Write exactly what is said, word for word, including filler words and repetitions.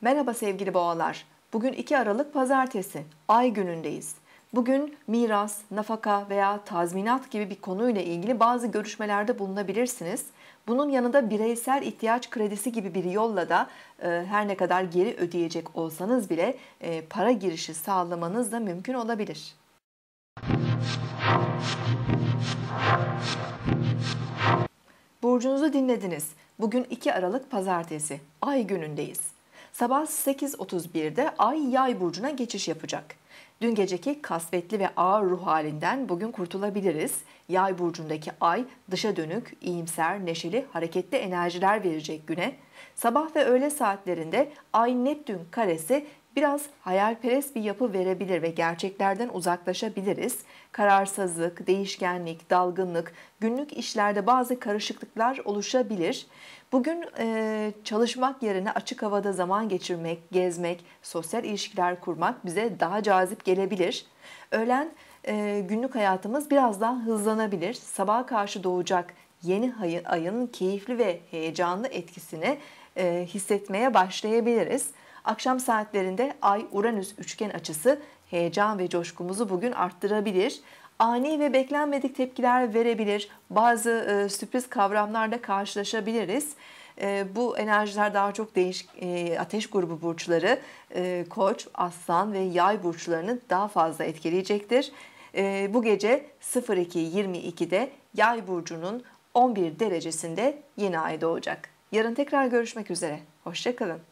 Merhaba sevgili boğalar. Bugün iki Aralık Pazartesi, Ay günündeyiz. Bugün miras, nafaka veya tazminat gibi bir konuyla ilgili bazı görüşmelerde bulunabilirsiniz. Bunun yanında bireysel ihtiyaç kredisi gibi bir yolla da e, her ne kadar geri ödeyecek olsanız bile e, para girişi sağlamanız da mümkün olabilir. Burcunuzu dinlediniz. Bugün iki Aralık Pazartesi, Ay günündeyiz. Sabah sekiz otuz birde Ay Yay burcuna geçiş yapacak. Dün geceki kasvetli ve ağır ruh halinden bugün kurtulabiliriz. Yay burcundaki Ay dışa dönük, iyimser, neşeli, hareketli enerjiler verecek güne. Sabah ve öğle saatlerinde Ay Neptün karesi biraz hayalperest bir yapı verebilir ve gerçeklerden uzaklaşabiliriz. Kararsızlık, değişkenlik, dalgınlık, günlük işlerde bazı karışıklıklar oluşabilir. Bugün e, çalışmak yerine açık havada zaman geçirmek, gezmek, sosyal ilişkiler kurmak bize daha cazip gelebilir. Öğlen e, günlük hayatımız biraz daha hızlanabilir. Sabaha karşı doğacak yeni ayın keyifli ve heyecanlı etkisini e, hissetmeye başlayabiliriz. Akşam saatlerinde Ay-Uranüs üçgen açısı heyecan ve coşkumuzu bugün arttırabilir. Ani ve beklenmedik tepkiler verebilir. Bazı e, sürpriz kavramlarla karşılaşabiliriz. E, bu enerjiler daha çok değişik e, ateş grubu burçları, e, Koç, Aslan ve Yay burçlarını daha fazla etkileyecektir. E, bu gece sıfır iki yirmi ikide Yay burcunun on bir derecesinde yeni ay doğacak. Yarın tekrar görüşmek üzere. Hoşça kalın.